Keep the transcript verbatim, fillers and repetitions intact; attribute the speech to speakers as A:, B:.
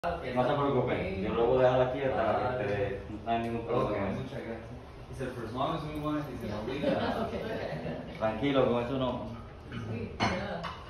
A: No se preocupen, yo lo voy a dejar aquí hasta que esté, no hay ningún problema.
B: Okay, muchas gracias. He said, for as long as we want it, he said, I'll leave it.
A: Tranquilo, con eso no.
C: Sí, ya.